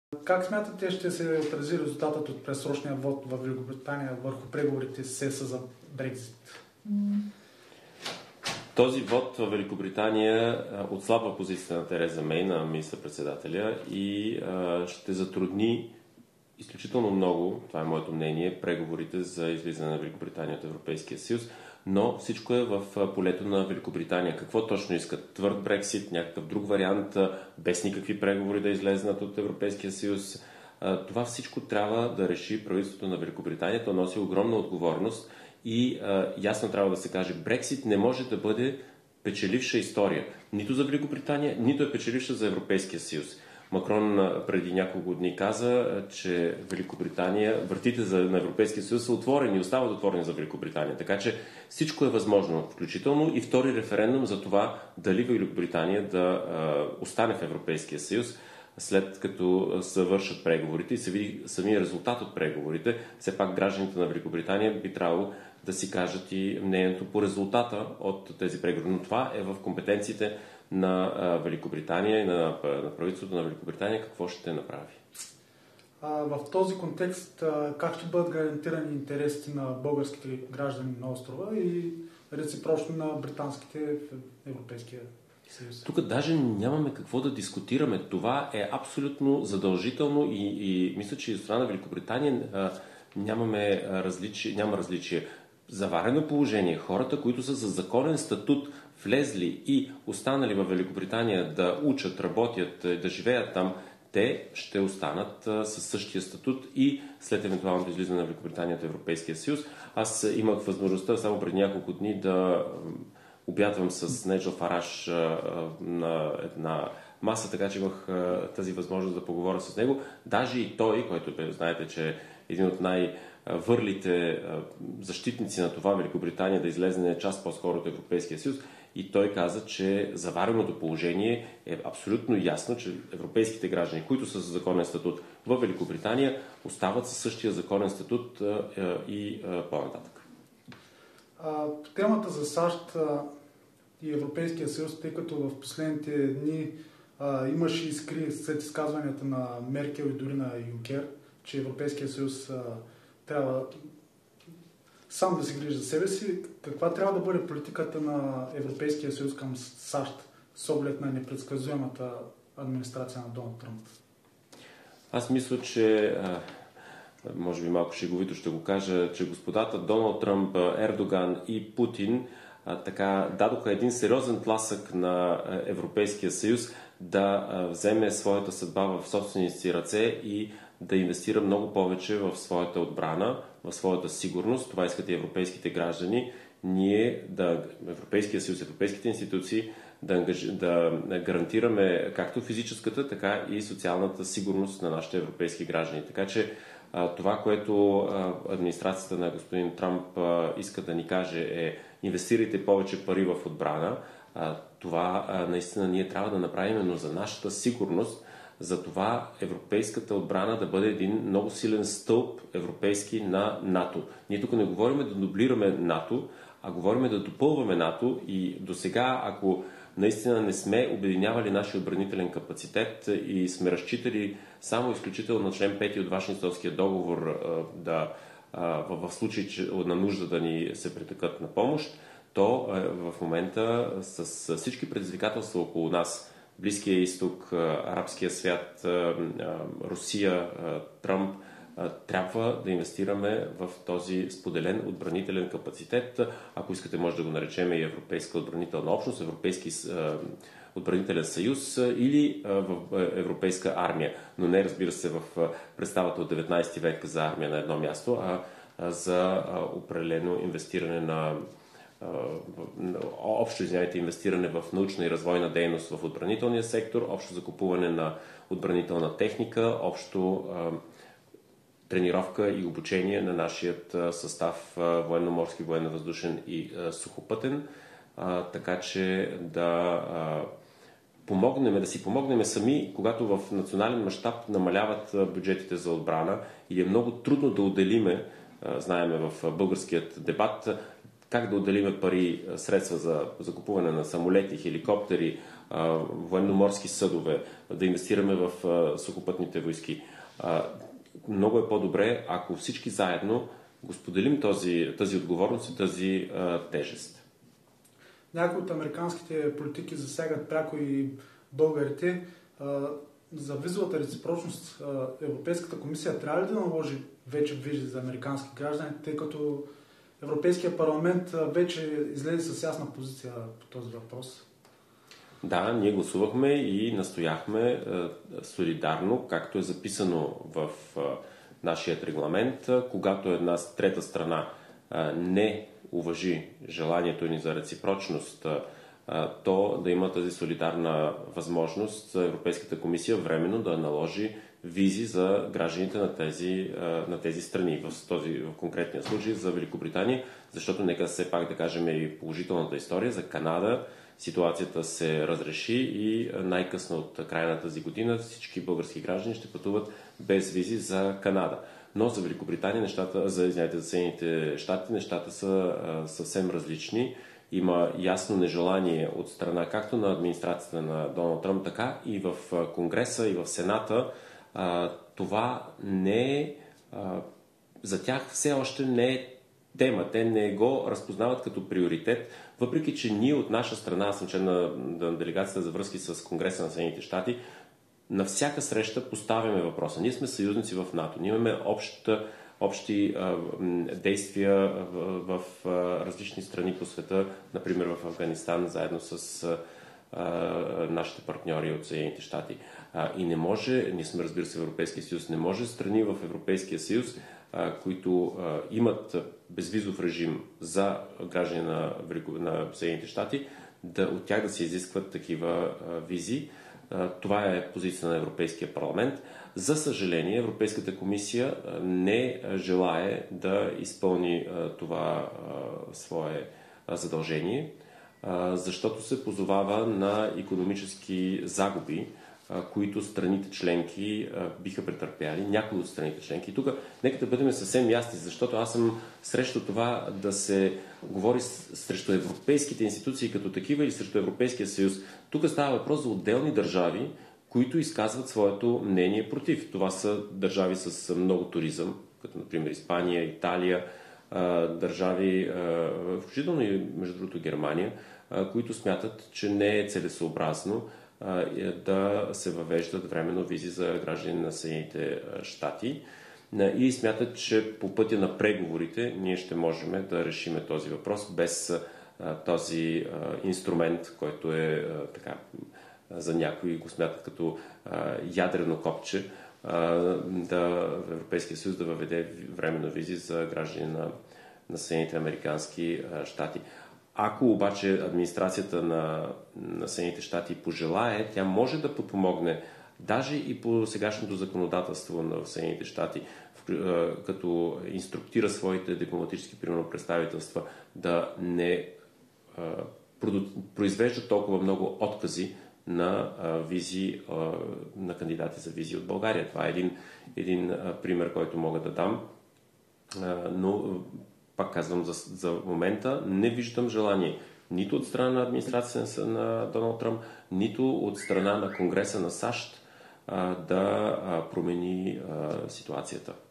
Как смятате, ще се отрази резултатът от предсрочния вод в Великобритания върху преговорите с ЕС за Брекзит? Този вод в Великобритания отслабва позицията на Тереза Мей, на министър-председателя, и ще затрудни изключително много, това е моето мнение, преговорите за излизане на Великобритания от Европейския съюз, но всичко е в полето на Великобритания. Какво точно искат? Твърд Брексит, някакъв друг вариант, без никакви преговори да излезнат от Европейския съюз. Това всичко трябва да реши правителството на Великобритания. То носи огромна отговорност и ясно трябва да се каже, Брексит не може да бъде печеливша история. Нито за Великобритания, нито е печеливша за Европейския съюз. Макрон преди няколко дни каза, че Великобритания, вратите на Европейския съюз са отворени и остават отворени за Великобритания. Така че всичко е възможно, включително и втори референдум за това дали Великобритания да остане в Европейския съюз, след като завършат преговорите и се види самия резултат от преговорите. Все пак гражданите на Великобритания би трябвало да си кажат и мнението по резултата от тези преговори. Но това е в компетенциите на Великобритания и на правителството на Великобритания какво ще направи. В този контекст, как ще бъдат гарантирани интересите на българските граждани на острова и реципрочно на британските в Европейския съюз? Тук даже нямаме какво да дискутираме. Това е абсолютно задължително и мисля, че и от страна на Великобритания няма различие. Заварено положение. Хората, които са за законен статут влезли и останали в Великобритания да учат, работят, да живеят там, те ще останат със същия статут и след евентуалното излизане на Великобритания от Европейския съюз. Аз имах възможността само преди няколко дни да обядвам с Неджел Фараш на една маса, така че имах тази възможност да поговоря с него. Даже и той, който знаете, че е един от върлите защитници на това Великобритания да излезе част по-скоро от Европейския съюз, и той каза, че завареното положение е абсолютно ясно, че европейските граждани, които са с законен статут в Великобритания, остават със същия законен статут и по-нататък. Темата за САЩ и Европейския съюз, тъй като в последните дни имаше искри след изказванията на Меркел и дори на Юнкер, че Европейския съюз трябва сам да се грижи за себе си. Каква трябва да бъде политиката на Европейския съюз към САЩ с оглед на непредсказуемата администрация на Доналд Тръмп? Аз мисля, че може би малко шеговито ще го кажа, че господата Доналд Тръмп, Ердоган и Путин така дадоха един сериозен тласък на Европейския съюз да вземе своята съдба в собствените си ръце и да инвестира много повече в своята отбрана, в своята сигурност. Това искат и европейските граждани. Ние, Европейския съюз, европейските институции, да гарантираме както физическата, така и социалната сигурност на нашите европейски граждани. Така че това, което администрацията на господин Трамп иска да ни каже е инвестирайте повече пари в отбрана. Това наистина ние трябва да направим, но за нашата сигурност, за това европейската отбрана да бъде един много силен стълб европейски на НАТО. Ние тук не говорим да дублираме НАТО, а говорим да допълваме НАТО и до сега, ако наистина не сме обединявали нашия отбранителен капацитет и сме разчитали само изключително на член 5 от Вашингтонския договор в случай на нужда да ни се притекат на помощ, то в момента с всички предизвикателства около нас, Близкия изток, арабския свят, Русия, Тръмп, трябва да инвестираме в този споделен отбранителен капацитет. Ако искате, може да го наречем и Европейска отбранителна общност, Европейски отбранителен съюз или в Европейска армия. Но не, разбира се, в представата от 19 век за армия на едно място, а за определено инвестиране инвестиране в научна и развойна дейност в отбранителния сектор, общо закупуване на отбранителна техника, общо тренировка и обучение на нашият състав военноморски, военновъздушен и сухопътен, така че да си помогнем сами, когато в национален мащаб намаляват бюджетите за отбрана и е много трудно да отделиме, знаеме в българският дебат, как да отделиме пари, средства за закупуване на самолети, хеликоптери, военноморски съдове, да инвестираме в сухопътните войски. Много е по-добре, ако всички заедно го споделим тази отговорност и тази тежест. Някои от американските политики засягат пряко и българите. За визовата реципрочност Европейската комисия трябва ли да наложи вече визи за американски граждани, тъй като Европейския парламент вече излезе с ясна позиция по този въпрос? Да, ние гласувахме и настояхме солидарно, както е записано в нашият регламент, когато една трета страна не уважи желанието ни за реципрочност, то да има тази солидарна възможност за Европейската комисия временно да наложи визи за гражданите на тези страни. В конкретния случай за Великобритания, защото нека все пак да кажем и положителната история за Канада. Ситуацията се разреши и най-късно от края на тази година всички български граждани ще пътуват без визи за Канада. Но за Великобритания за Съединените щати нещата са съвсем различни. Има ясно нежелание от страна както на администрацията на Доналд Тръмп, така и в Конгреса и в Сената. Това не е... За тях все още не е тема. Те не го разпознават като приоритет, въпреки че ние от наша страна, аз съм член на делегацията за връзки с Конгреса на Съединените щати, на всяка среща поставяме въпроса. Ние сме съюзници в НАТО. Ние имаме общи действия в различни страни по света, например в Афганистан, заедно с нашите партньори от Съединените щати. И не може, ние сме, разбира се, в Европейския съюз, не може страни в Европейския съюз, които имат безвизов режим за граждани на Съединените щати, от тях да се изискват такива визи. Това е позиция на Европейския парламент. За съжаление, Европейската комисия не желае да изпълни това свое задължение, защото се позовава на икономически загуби, които страните членки биха претърпяли, някои от страните членки. И тук нека да бъдем съвсем ясни, защото аз съм срещу това да се говори срещу европейските институции като такива или срещу Европейския съюз. Тук става въпрос за отделни държави, които изказват своето мнение против. Това са държави с много туризъм, като например Испания, Италия, държави, включително и между другото Германия, които смятат, че не е целесообразно да се въвеждат временно визи за граждани на Съединените щати и смятат, че по пътя на преговорите ние ще можем да решим този въпрос без този инструмент, който е така, за някои го смятат като ядрено копче, да в Европейския съюз да въведе временно визи за граждани на Съединените американски щати. Ако обаче администрацията на Съединените щати пожелае, тя може да подпомогне даже и по сегашното законодателство на Съединените щати, като инструктира своите дипломатически представителства да не произвеждат толкова много откази на визи, на кандидати за визи от България. Това е един пример, който мога да дам, но пак казвам, за момента не виждам желание нито от страна на администрацията на Доналд Тръмп, нито от страна на Конгреса на САЩ да промени ситуацията.